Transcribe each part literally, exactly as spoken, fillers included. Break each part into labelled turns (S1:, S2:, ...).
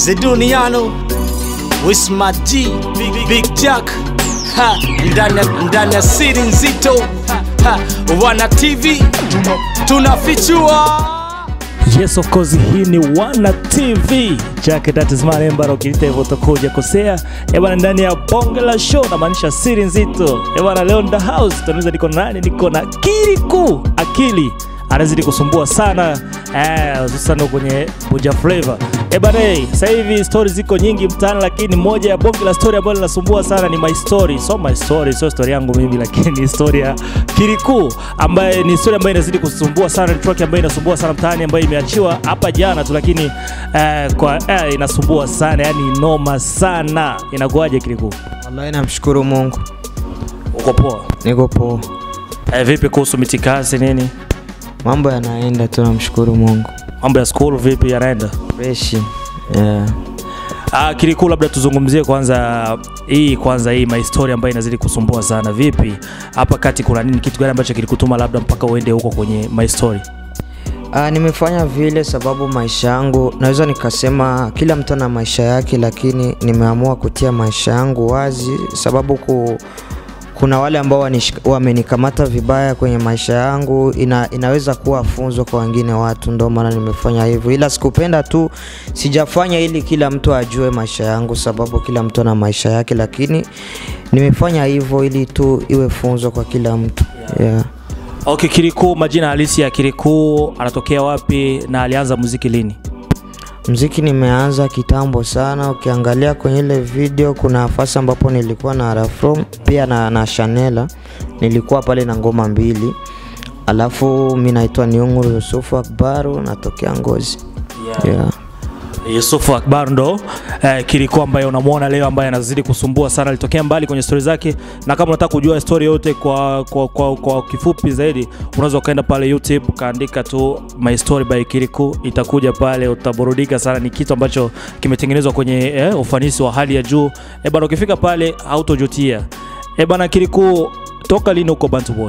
S1: Zeduniano Wisma G Big, Big Jack ha, ndani, ndani ya siri nzito ha, Wana T V tunafichua.
S2: Yes, of course, hii ni Wana T V. Jack, that is my name, ukilita hivyo utakuja kosea. Ebana, ndani ya bonge la show na maanisha siri nzito. Ebana, leo in the house tunaweza niko na nani? Niko na Kirikou. Akili anazidi kusumbua sana eh, hususan kwenye Buja Flavor. Ebana, sasa hivi stories ziko nyingi mtaani, lakini moja ya bonge la story ambayo linasumbua sana ni my story. So my story, so story yangu mimi, lakini ni story ya Kirikou ambaye ni story ambayo inazidi kusumbua sana, ni track ambayo inasumbua sana mtaani, ambayo imeachiwa hapa jana tu, lakini eh, kwa eh, inasumbua sana, yani noma sana. Inakuaje Kirikou?
S3: Wallahi namshukuru Mungu.
S2: Uko poa?
S3: Niko poa.
S2: Eh, vipi kuhusu mitikazi nini?
S3: Mambo yanaenda, tunamshukuru Mungu.
S2: Mambo ya school vipi yanaenda?
S3: Fresh. Yeah.
S2: Ah, Kirikou, labda tuzungumzie kwanza hii kwanza hii my story ambayo inazidi kusumbua sana. Vipi hapa kati kuna nini, kitu gani ambacho kilikutuma labda mpaka uende huko kwenye my story?
S3: Ah, nimefanya vile sababu maisha yangu, naweza nikasema kila mtu ana maisha yake, lakini nimeamua kutia maisha yangu wazi sababu ku kuna wale ambao wamenikamata vibaya kwenye maisha yangu, ina, inaweza kuwa funzo kwa wengine watu, ndio maana nimefanya hivyo. Ila sikupenda tu, sijafanya ili kila mtu ajue maisha yangu sababu kila mtu ana maisha yake, lakini nimefanya hivyo ili tu iwe funzo kwa kila mtu. Yeah.
S2: Okay, Kirikou, majina halisi ya Kirikou, anatokea wapi na alianza muziki lini?
S3: Muziki nimeanza kitambo sana. Ukiangalia kwenye ile video kuna nafasi ambapo nilikuwa na Rafrom pia na, na Chanela. Nilikuwa pale na ngoma mbili. Alafu mimi naitwa Niunguru Yusufu Akbaru, natokea Ngozi. Yeah. Yeah.
S2: Yusufu Akbaru ndo eh, Kirikou ambaye unamuona leo, ambaye anazidi kusumbua sana. Alitokea mbali kwenye story zake, na kama unataka kujua story yote kwa kwa kwa, kwa kifupi zaidi, unaweza kaenda pale YouTube kaandika tu my story by Kirikou, itakuja pale, utaburudika sana. Ni kitu ambacho kimetengenezwa kwenye eh, ufanisi wa hali ya juu. Eh bana, ukifika pale hautojutia. Eh bana, Kirikou, toka lini uko Bantu Boy?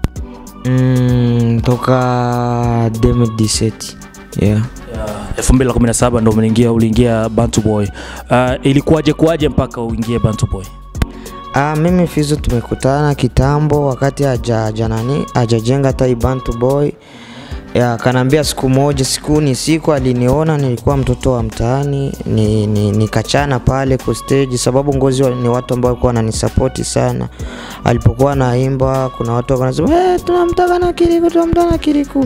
S3: Mm, toka elfu mbili na kumi na saba. Yeah.
S2: elfu mbili na kumi na saba ndo uliingia uliingia Bantu Boy. Uh, ilikuwaje kuaje mpaka uingie Bantu Boy?
S3: Ah, mimi Fizo tumekutana kitambo wakati haja janani hajajenga tai Bantu Boy. Ya kanambia siku moja, siku ni siku aliniona nilikuwa mtoto wa mtaani, ni nikachana ni pale kwa stage sababu Ngozi ni watu ambao walikuwa wananisupport sana. Alipokuwa naimba kuna watu wanasema eh, tunamtaka na Kirikou, tunamtaka na Kirikou.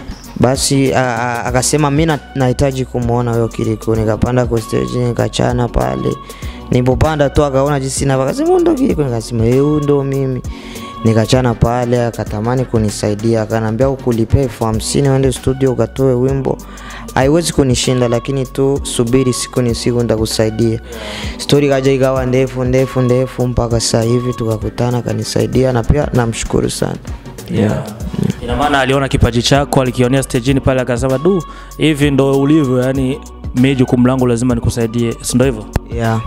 S3: Basi akasema mimi nahitaji kumuona huyo Kirikou. Nikapanda kwa stage nikachana pale. Nilipopanda tu akaona jinsi na akasema ndo Kirikou, nikasema eh, ndo mimi. Nikachana pale, akatamani kunisaidia, akanambia ukulipia elfu hamsini uende studio ukatoe wimbo. Haiwezi kunishinda, lakini tu subiri siku ni siku nitakusaidia. Story kaja ikawa ndefu ndefu ndefu mpaka sasa hivi tukakutana, kanisaidia na pia namshukuru sana. Yeah. Yeah.
S2: Ina maana aliona kipaji chako, alikionea stage-ni pale akasema du, hivi ndo ulivyo, yani mimi jukumu langu lazima nikusaidie. Si ndio hivyo?
S3: Yeah.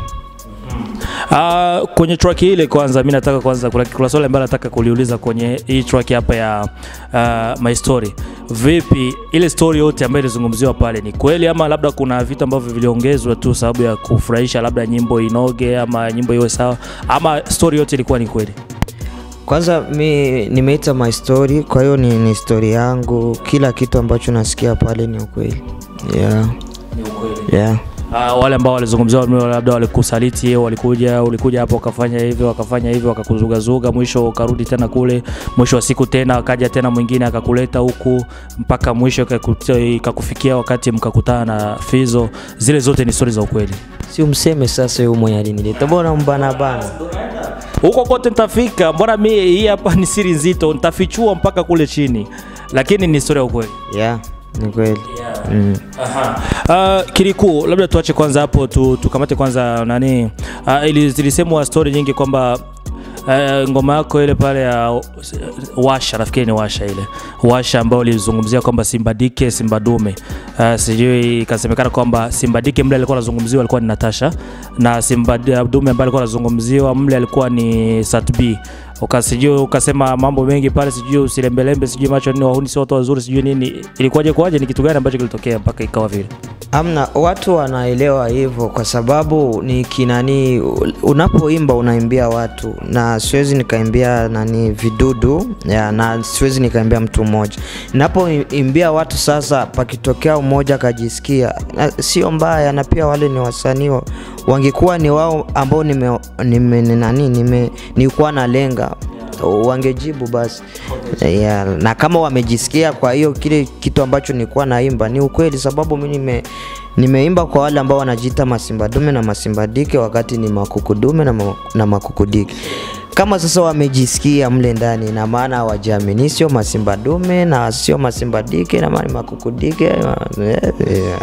S2: Ah, uh, kwenye track ile kwanza mimi nataka kwanza kuna, kuna swali ambalo nataka kuliuliza kwenye hii track hapa ya uh, my story. Vipi ile story yote ambayo ilizungumziwa pale ni kweli, ama labda kuna vitu ambavyo viliongezwa tu sababu ya kufurahisha, labda nyimbo inoge ama nyimbo iwe sawa, ama story yote ilikuwa ni kweli?
S3: Kwanza mimi nimeita my story, kwa hiyo ni, ni story yangu. Kila kitu ambacho nasikia pale ni ukweli. Yeah.
S2: Ni ukweli.
S3: Yeah.
S2: Uh, wale ambao walizungumzia labda walikusaliti, walikuja ulikuja hapo wakafanya hivi wakafanya hivi wakakuzugazuga, mwisho ukarudi tena kule, mwisho wa siku tena akaja tena mwingine akakuleta huku mpaka mwisho ikakufikia wakati mkakutana na Fizo, zile zote ni stories za ukweli?
S3: Si umseme sasa yeye mwenye alinileta, mbona mbana bana
S2: huko kote nitafika, mbona mimi hii hapa ni siri nzito, nitafichua mpaka kule chini, lakini ni story ya ukweli.
S3: Yeah, ni kweli.
S2: Yeah. Mm. Aha. Uh, Kirikou, labda tuache kwanza hapo tu, tukamate kwanza nani uh, ili zilisemwa story nyingi kwamba uh, ngoma yako ile pale ya uh, Washa, nafikiri ni Washa ile Washa ambayo ilizungumzia kwamba Simba Dike Simba Dume. Uh, sijui ikasemekana kwamba Simba Dike mle alikuwa anazungumziwa alikuwa ni Natasha, na Simba Dume ambaye alikuwa anazungumziwa mle alikuwa ni Satbi. Ukasijui ukasema mambo mengi pale, sijui usilembelembe, sijui macho nini, wahuni si watu wazuri, sijui nini. Ilikuwaje kwaje, ni kitu gani ambacho kilitokea mpaka ikawa vile?
S3: Amna, watu wanaelewa hivyo kwa sababu ni kinani, unapoimba unaimbia watu, na siwezi nikaimbia nani vidudu ya, na siwezi nikaimbia mtu mmoja. Ninapoimbia watu sasa, pakitokea mmoja kajisikia, sio mbaya, na pia wale ni wasanii, wangekuwa ni wao ambao nime nime nani nime nilikuwa na lenga, wangejibu basi. Yeah, na kama wamejisikia kwa hiyo kile kitu ambacho nilikuwa naimba ni ukweli, sababu mimi nime nimeimba kwa wale ambao wanajiita masimba dume na masimba dike, wakati ni makuku dume na, ma, na makuku dike. Kama sasa wamejisikia mle ndani, na maana hawajiamini, sio masimba dume na sio masimba dike, na maana makuku dike. Yeah, yeah.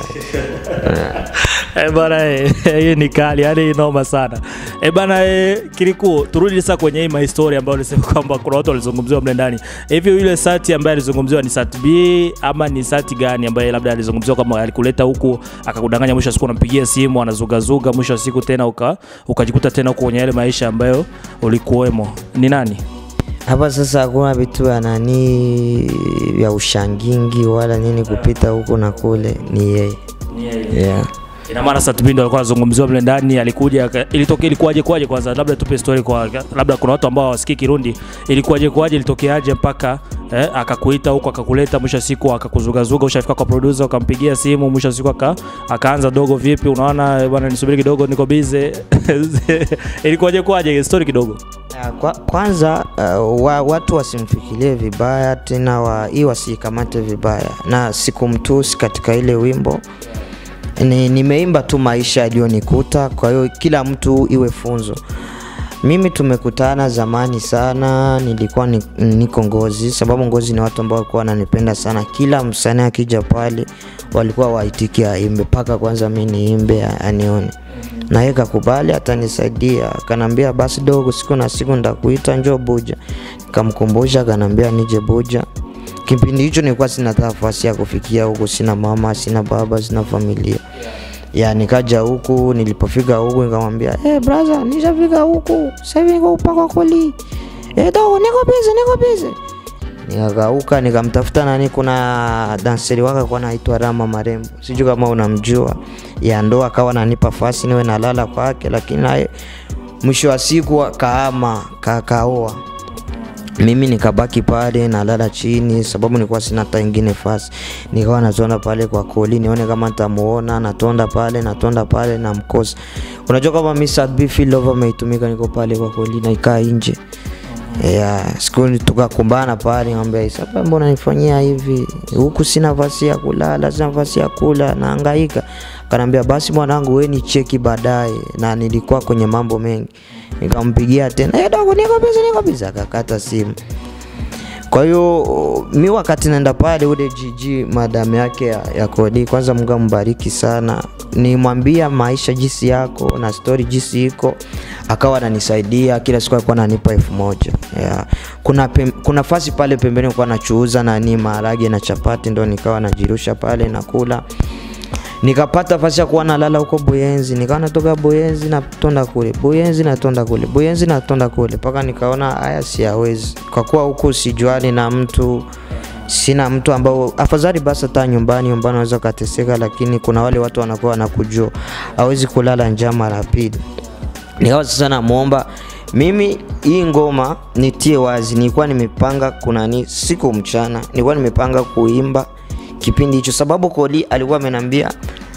S2: Eh bana, hii ni kali, yani inoma sana. Eh bana, eh, Kiriku, turudi sasa kwenye hii historia ambayo ulisema kwamba kuna watu walizungumziwa mle ndani. Hivi yule Sati ambaye alizungumziwa ni Sati B ama ni Sati gani ambaye labda alizungumziwa kama alikuleta huku akakudanganya, mwisho siku unampigia simu anazugazuga, mwisho siku tena uka ukajikuta tena huko kwenye yale maisha ambayo ulikuwemo? Ni nani?
S3: Hapa sasa hakuna vitu ya nani ya ushangingi wala nini kupita huko na kule, ni yeye. Ni yeye. Yeah.
S2: Ina maana Sati B ndo alikuwa anazungumziwa mle ndani, alikuja ilitokea ilikuwaje kwaje kwanza, labda tupe story kwa labda kuna watu ambao hawasikii Kirundi, ilikuwaje kwaje, ilitokeaje mpaka eh, akakuita huko akakuleta, mwisho siku akakuzugazuga, ushafika kwa producer ukampigia simu, mwisho siku aka akaanza dogo vipi, unaona bwana nisubiri kidogo niko busy. Ilikuwaje kwaje story kidogo?
S3: Kwa, kwanza uh, wa, watu wasimfikirie vibaya tena, wa hii wasikamate vibaya, na sikumtusi katika ile wimbo. Ni nimeimba tu maisha yaliyonikuta, kwa hiyo kila mtu iwe funzo. Mimi tumekutana zamani sana, nilikuwa ni, niko Ngozi, sababu Ngozi ni watu ambao walikuwa wananipenda sana. Kila msanii akija pale walikuwa waitikia imbe, paka kwanza mimi niimbe anione. Na yeye kakubali atanisaidia, akanambia basi dogo, siku na siku ndakuita njoo Buja. Nikamkumbusha, akanambia nije Buja. Kipindi hicho nilikuwa sina nafasi ya kufikia huko, sina mama, sina baba, sina familia. Ya nikaja huku, nilipofika huku nikamwambia, "Eh hey, brother, nishafika huku. Sasa hivi niko upako kuli. Eh dogo, niko busy, niko busy." Nikagauka nikamtafuta nani, kuna danceri waka kwa anaitwa Rama Marembo. Sijui kama unamjua. Ya ndo akawa ananipa fasi niwe nalala kwake, lakini naye mwisho wa siku kaama kakaoa. Mimi nikabaki pale nalala chini sababu nilikuwa sina hata nyingine fasi. Nikawa natonda pale kwa Koli nione kama nitamuona, natonda pale natonda pale na mkosa. Unajua kama mimi Sati B feel love ameitumika, niko pale kwa Koli na ikaa nje. Yeah, siku tukakumbana pale, ngambia sasa mbona nifanyia hivi? Huku sina nafasi ya kulala, sina nafasi ya kula, nahangaika. Kanambia basi mwanangu wewe ni cheki baadaye, na nilikuwa kwenye mambo mengi. Nikampigia tena, "Eh dogo niko busy, niko busy." Akakata simu. Kwa hiyo mimi wakati naenda pale ule G G madam yake ya, ya Kodi, kwanza Mungu ambariki sana. Nimwambia maisha jinsi yako na story jinsi iko, akawa ananisaidia kila siku, alikuwa ananipa elfu moja. Yeah. Kuna pem, kuna fasi pale pembeni nilikuwa nachuuza na ni maharage na chapati, ndo nikawa najirusha pale na kula. Nikapata fasi ya kuwa nalala huko Buyenzi, nikawa natoka Buyenzi na tonda kule, Buyenzi na tonda kule, Buyenzi na tonda kule, paka nikaona haya siwezi. Kwa kuwa huko sijuani na mtu, sina mtu ambao afadhali basi hata nyumbani, nyumbani unaweza kateseka, lakini kuna wale watu wanakuwa wanakujua, hawezi kulala njaa mara pili. Nikawa sasa namuomba mimi hii ngoma nitie wazi, nilikuwa nimepanga kuna ni siku mchana, nilikuwa nimepanga kuimba kipindi hicho, sababu Koli alikuwa amenambia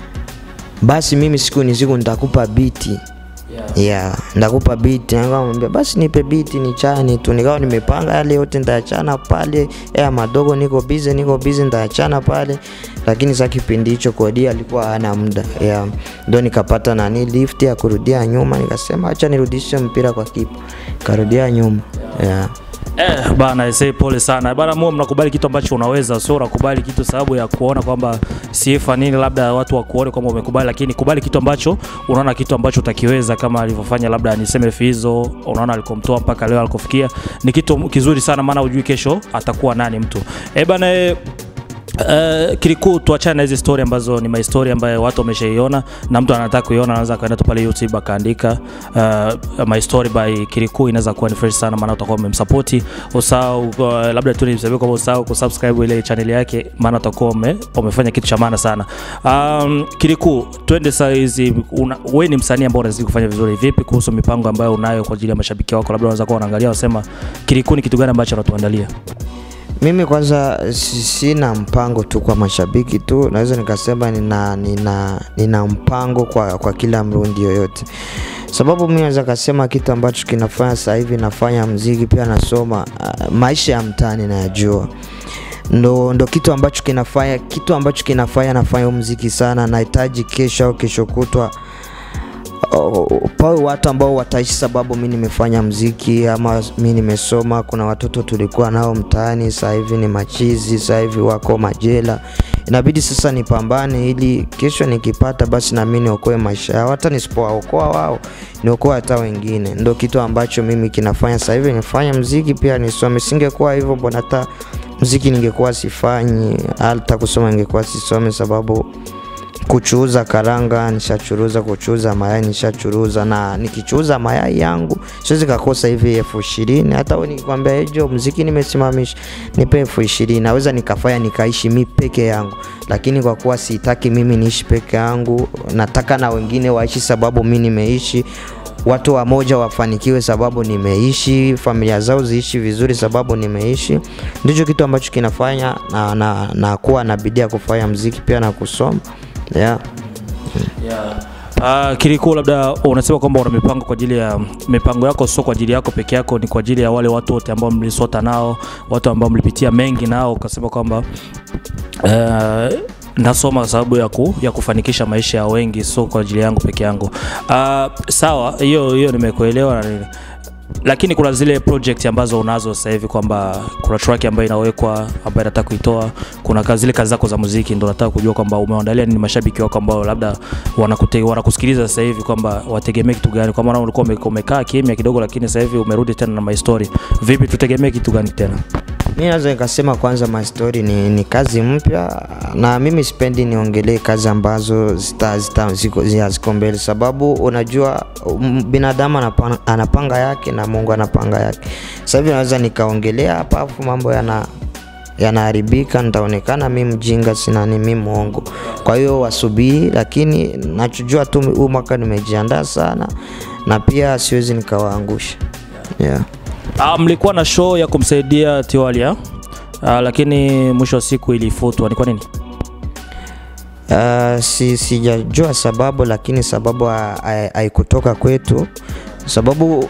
S3: basi mimi siku ni siku nitakupa biti. Yeah, yeah ndakupa biti. Nikamwambia basi nipe biti nichane tu. Nikawa nimepanga yale yote nitaachana pale, eh madogo niko busy, niko busy nitaachana pale, lakini sasa kipindi hicho Kodi alikuwa hana muda. Yeah, ndio nikapata nani lift ya kurudia nyuma, nikasema acha nirudishe mpira kwa kipa, karudia nyuma. Yeah.
S2: Eh bana, ese pole sana. Bana muo mnakubali kitu ambacho unaweza, sio unakubali kitu sababu ya kuona kwamba sifa nini labda watu wakuone kwamba umekubali, lakini kubali kitu ambacho unaona kitu ambacho utakiweza, kama alivyofanya labda niseme Fizo, unaona alikomtoa mpaka leo alikofikia. Ni kitu kizuri sana, maana hujui kesho atakuwa nani mtu. Eh bana, Uh, Kirikou, tuachane na hizi story ambazo ni my story ambayo watu wameshaiona na mtu anataka kuiona anaanza kwenda tu pale YouTube akaandika uh, my story by Kirikou, inaweza kuwa ni fresh sana, maana utakuwa umemsupport. Usahau uh, labda tu niseme kwamba usahau kusubscribe ile channel yake, maana utakuwa umefanya kitu cha maana sana. Um, Kirikou, twende saa hizi, wewe ni msanii ambaye unazidi kufanya vizuri. Vipi kuhusu mipango ambayo unayo kwa ajili ya mashabiki wako? Labda unaweza kuwa unaangalia wasema Kirikou ni kitu gani ambacho unatuandalia?
S3: Mimi kwanza sina mpango tu kwa mashabiki tu, naweza nikasema nina nina nina mpango kwa kwa kila mrundi yoyote. Sababu mimi naweza kusema kitu ambacho kinafanya sasa hivi, nafanya muziki pia nasoma, uh, maisha ya mtaani najua. Ndo ndo kitu ambacho kinafanya kitu ambacho kinafanya nafanya muziki sana. Nahitaji kesho au kesho kutwa pawe watu ambao wataishi sababu mimi nimefanya muziki ama mimi nimesoma. Kuna watoto tulikuwa nao mtaani, sasa hivi ni machizi, sasa hivi wako majela. Inabidi sasa nipambane ili kesho nikipata basi na mimi niokoe maisha yao, hata nisipookoa wao niokoe hata wengine. Ndio kitu ambacho mimi kinafanya sasa hivi nifanye muziki pia nisome. Singekuwa hivyo mbona hata muziki ningekuwa sifanyi, hata kusoma ningekuwa sisome, sababu kuchuuza karanga nishachuruza, kuchuuza mayai nishachuruza, na nikichuuza mayai yangu siwezi kukosa hivi elfu ishirini. Hata wewe nikwambia ejo muziki nimesimamisha nipe elfu ishirini, naweza nikafanya nikaishi mimi peke yangu. Lakini kwa kuwa sitaki mimi niishi peke yangu, nataka na wengine waishi sababu mimi nimeishi, watu wa moja wafanikiwe sababu nimeishi, familia zao ziishi vizuri sababu nimeishi. Ndicho kitu ambacho kinafanya na na, na kuwa na bidii kufanya muziki pia na kusoma. Yeah.
S2: Yeah. Uh, Kirikou, labda unasema kwamba una mipango kwa ajili ya mipango yako, sio kwa ajili yako peke yako, ni kwa ajili ya wale watu wote ambao mlisota nao, watu ambao mlipitia mengi nao, ukasema kwamba uh, nasoma sababu ya ku, ya kufanikisha maisha ya wengi, sio kwa ajili yangu peke yangu. Uh, sawa, hiyo hiyo nimekuelewa na nini. Lakini kuna zile project ambazo unazo sasa hivi, kwamba kuna track ambayo inawekwa ambayo nataka kuitoa, kuna kazi zile kazi zako za muziki, ndio nataka kujua kwamba umeandalia nini mashabiki wako ambao labda wanakute wanakusikiliza sasa hivi, kwamba wategemee kitu gani? Kwa maana ulikuwa umekaa kimya kidogo, lakini sasa hivi umerudi tena na my story. Vipi tutegemee kitu gani tena?
S3: Mimi naweza nikasema kwanza my story ni, ni kazi mpya, na mimi sipendi niongelee kazi ambazo zita zita ziko ziko mbele, sababu unajua binadamu anapanga, anapanga yake na Mungu anapanga yake. Sasa hivi naweza nikaongelea hapa afu mambo yana yanaharibika, nitaonekana mimi mjinga, sina ni mimi muongo. Kwa hiyo wasubiri, lakini nachojua tu huu mwaka nimejiandaa sana na pia siwezi nikawaangusha. Yeah.
S2: Ah, mlikuwa na show ya kumsaidia Tiwalia, ah, lakini mwisho wa siku ilifutwa. Ni kwa nini?
S3: Uh, si sijajua sababu, lakini sababu haikutoka kwetu. Sababu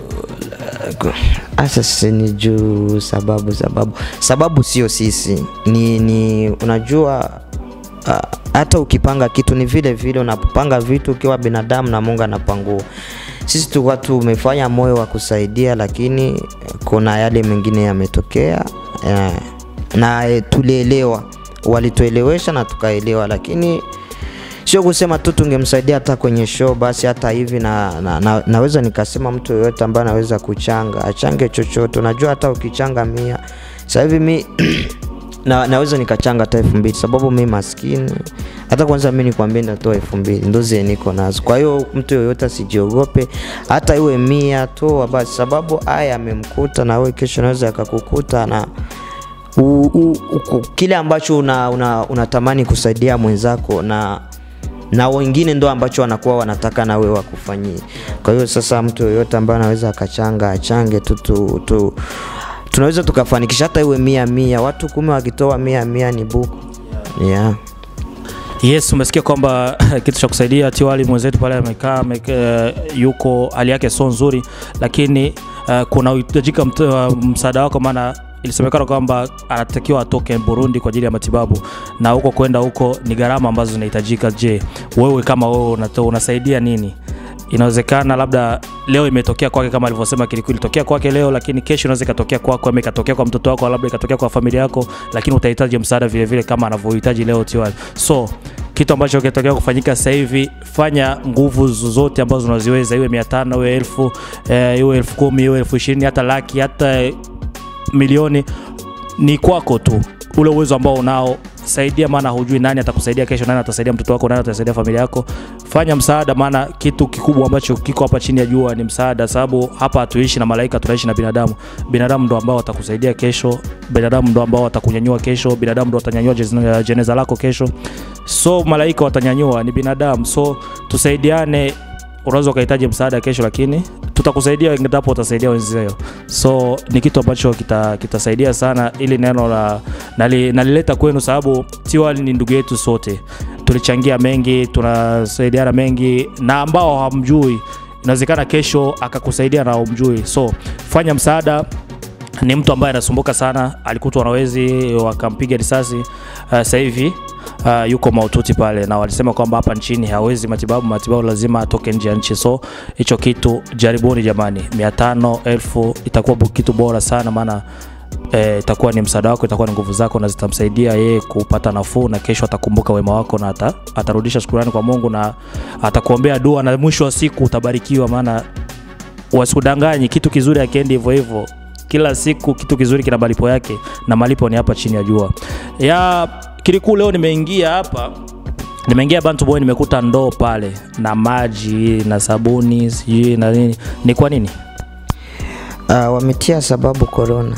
S3: asa uh, ni juu sababu sababu sababu sio sisi. Ni ni unajua uh, hata ukipanga kitu ni vile vile unapanga vitu ukiwa binadamu na Mungu anapangua. Sisi tu watu umefanya moyo wa kusaidia, lakini kuna yale mengine yametokea, yeah. Na tulielewa, walituelewesha na tukaelewa, lakini sio kusema tu tungemsaidia hata kwenye show basi. Hata hivi na, na, na naweza nikasema mtu yote ambaye anaweza kuchanga achange chochote. Unajua hata ukichanga mia sasa hivi mimi na naweza nikachanga hata elfu mbili, sababu mimi maskini. Hata kwanza mimi nikwambia natoa elfu mbili ndo zile niko nazo. Kwa hiyo mtu yoyote asijiogope, hata iwe mia toa basi, sababu haya amemkuta na wewe kesho naweza akakukuta. Na u, u, u, kile ambacho una, una, unatamani kusaidia mwenzako na na wengine ndo ambacho wanakuwa wanataka na wewe wakufanyie. Kwa hiyo sasa mtu yoyote ambaye anaweza akachanga achange tu tu, tu tunaweza tukafanikisha hata iwe mia mia, watu kumi wakitoa mia mia ni buku. Yeah.
S2: Yes, umesikia kwamba kitu cha kusaidia Tiwali mwenzetu pale amekaa uh, yuko hali yake sio nzuri, lakini uh, kuna uhitajika uh, msaada wako, maana ilisemekana kwamba anatakiwa atoke Burundi kwa ajili ya matibabu, na huko kwenda huko ni gharama ambazo zinahitajika. Je, wewe kama wewe unatoa unasaidia nini? Inawezekana labda leo imetokea kwake kama alivyosema Kirikou ilitokea kwake leo, lakini kesho inaweza ikatokea kwako, ama ikatokea kwa mtoto wako, labda ikatokea kwa familia yako, lakini utahitaji msaada vile vile kama anavyohitaji leo Tiwali. So kitu ambacho kinatokea kufanyika sasa hivi, fanya nguvu zote ambazo unaziweza, iwe mia tano, iwe elfu, eh, iwe elfu kumi, iwe elfu ishirini, hata laki, hata milioni. ni kwako tu. Ule uwezo ambao unao, saidia, maana hujui nani atakusaidia kesho, nani atasaidia mtoto wako, nani atasaidia familia yako. Fanya msaada, maana kitu kikubwa ambacho kiko hapa chini ya jua ni msaada, sababu hapa hatuishi na malaika, tunaishi na binadamu. Binadamu ndo ambao watakusaidia kesho, binadamu ndo ambao watakunyanyua kesho, binadamu ndo watanyanyua jeneza lako kesho. So malaika watanyanyua, ni binadamu. So tusaidiane. Unaweza kuhitaji msaada kesho, lakini tutakusaidia endapo utasaidia wenzio. So ni kitu ambacho kita kitasaidia sana, ili neno la nali, nalileta kwenu, sababu Tiwal ni ndugu yetu sote. Tulichangia mengi, tunasaidiana mengi, na ambao hamjui inawezekana kesho akakusaidia na umjui. So fanya msaada. Ni mtu ambaye anasumbuka sana, alikutwa na wezi wakampiga risasi. Uh, sasa hivi Uh, yuko maututi pale, na walisema kwamba hapa nchini hawezi matibabu, matibabu lazima atoke nje ya nchi. So hicho kitu jaribuni jamani, mia tano elfu itakuwa kitu bora sana, maana eh, itakuwa ni msaada wako, itakuwa ni nguvu zako, na zitamsaidia yeye kupata nafuu, na kesho atakumbuka wema wako, na ata, atarudisha shukrani kwa Mungu, na atakuombea dua, na mwisho wa siku utabarikiwa. Maana wasikudanganyi, kitu kizuri hakiendi hivyo hivyo. Kila siku kitu kizuri kina malipo yake, na malipo ni hapa chini ya jua. Ya Kirikou, leo nimeingia hapa, nimeingia Bantu Boy, nimekuta ndoo pale na maji na sabuni sijui na nini. Ni kwa nini?
S3: Uh, wametia sababu corona.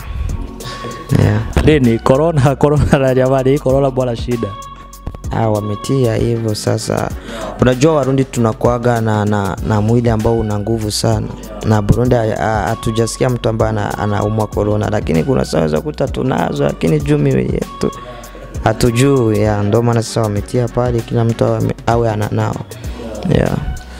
S3: Yeah.
S2: Lini corona? Corona la jamani, corona bwana shida.
S3: Ah, wametia hivyo sasa. Unajua Warundi tunakuaga na, na na mwili ambao una nguvu sana. Na Burundi hatujasikia mtu ambaye anaumwa corona, lakini kuna sawa kuta tunazo, lakini jumi yetu hatujui. Ya ndio maana sasa wametia pale, kila mtu awe ananao. Yeah.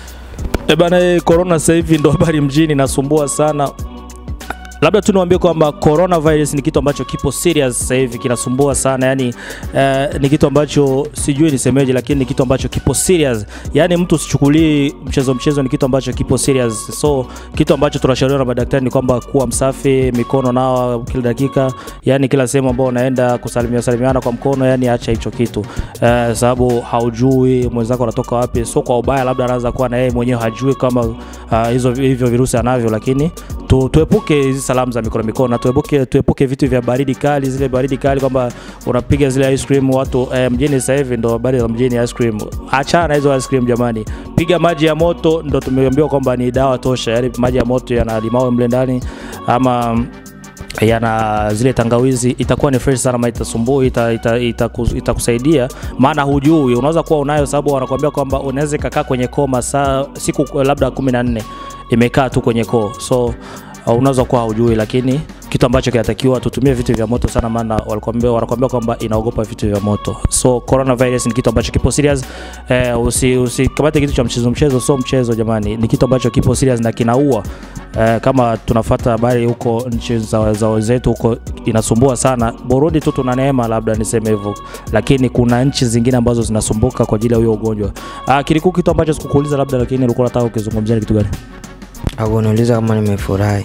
S2: E bana, corona sasa hivi ndo habari mjini, nasumbua sana. Labda tu niwaambie kwamba coronavirus ni kitu ambacho kipo serious sasa hivi, kinasumbua sana. Yani uh, ni kitu ambacho sijui nisemeje, lakini ni kitu ambacho kipo serious. Yani mtu usichukulie mchezo mchezo, ni kitu ambacho kipo serious. So kitu ambacho tunashauriwa na madaktari ni kwamba kuwa msafi, mikono nao kila dakika, yani kila sehemu ambao unaenda kusalimia salimiana kwa mkono, yani acha hicho kitu. Uh, sababu haujui mwenzako anatoka wapi. So kwa ubaya labda anaanza kuwa na yeye mwenyewe hajui kama uh, hizo hivyo virusi anavyo, lakini tu, tuepuke hizi salamu za mikono mikono, na tuepuke tuepuke vitu vya baridi kali, zile baridi kali kwamba unapiga zile ice cream watu eh, mjini sasa hivi ndo baridi la mjini ice cream. Achana hizo ice cream jamani. Piga maji ya moto, ndo tumeambiwa kwamba ni dawa tosha. Yaani maji ya moto yana limao mle ndani, ama yana zile tangawizi, itakuwa ni fresh sana, maana itasumbua, itakusaidia. Ita, ita, ita maana hujui, unaweza kuwa unayo, sababu wanakuambia kwamba unaweza kukaa kwenye koma saa siku labda kumi na nne imekaa tu kwenye koo. So uh, unaweza kuwa hujui, lakini kitu ambacho kinatakiwa tutumie vitu vya moto sana, maana walikwambia wanakuambia kwamba inaogopa vitu vya moto. So coronavirus ni kitu ambacho kipo serious. Eh, usi usikamate kitu cha mchezo mchezo, so mchezo jamani, ni kitu ambacho kipo serious na kinaua. Eh, kama tunafuata habari huko nchi za za wenzetu huko inasumbua sana. Burundi tu tuna neema, labda niseme hivyo, lakini kuna nchi zingine ambazo zinasumbuka kwa ajili ya huyo ugonjwa. Ah, Kirikou, kitu ambacho sikukuuliza labda, lakini ulikuwa unataka ukizungumzia kitu gani?
S3: Agoniuliza kama nimefurahi.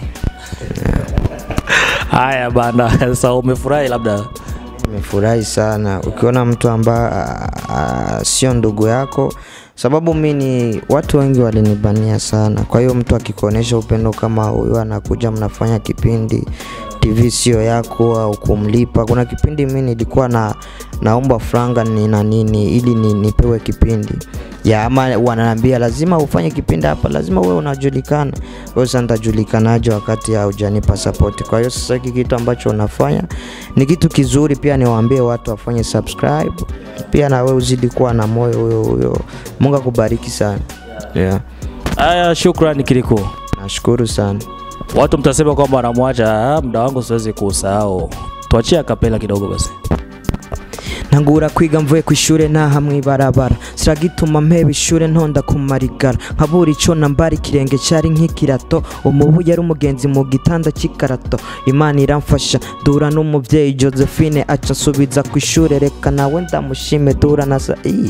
S2: Haya bana, sasa umefurahi labda?
S3: Nimefurahi sana. Ukiona mtu ambaye sio ndugu yako, sababu mimi watu wengi walinibania sana. Kwa hiyo mtu akikuonesha upendo kama huyo, anakuja mnafanya kipindi, T V sio yako au kumlipa. Kuna kipindi mimi nilikuwa na naomba franga ni na nini ili ni, nipewe kipindi. Ya ama wananiambia lazima ufanye kipindi hapa, lazima wewe unajulikana. Wewe sasa nitajulikanaje wakati haujanipa support? Kwa hiyo sasa kitu ambacho unafanya ni kitu kizuri, pia niwaambie watu wafanye subscribe. Pia na wewe uzidi kuwa na moyo huyo huyo. Mungu akubariki sana. Yeah.
S2: Aya, shukrani Kirikou.
S3: Nashukuru sana.
S2: Watu mtasema kwamba anamwacha, muda wangu siwezi kusahau. Tuachie kapela kidogo basi.
S3: Nangura kwiga mvuye kwishure na hamwe barabara, siragituma mpeba ishure ntonda kumarigara, nkabura ico nambara ikirenge cari nk'ikirato, umubu yari umugenzi mu gitanda c'ikarato. Imana iramfasha dura n'umuvyeyi Josephine aca asubiza kwishure, reka nawe ndamushime dura nasa ii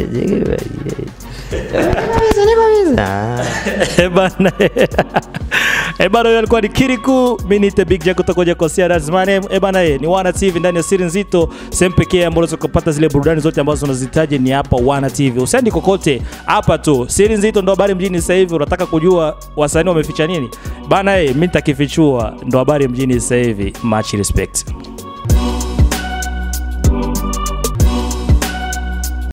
S2: Ebana Ebana yalikuwa ni Kirikou, mimi ni Big Jack kutoka kwa Sia Razmane. Ebana ni Wana T V ndani ya Siri Nzito, sehemu pekee ambayo unaweza kupata zile burudani zote ambazo unazihitaji ni hapa Wana T V. Usendi kokote, hapa tu. Siri Nzito ndo habari mjini sasa hivi. Unataka kujua wasanii wameficha nini? Bana mimi nitakifichua, ndo habari mjini sasa hivi. Much respect.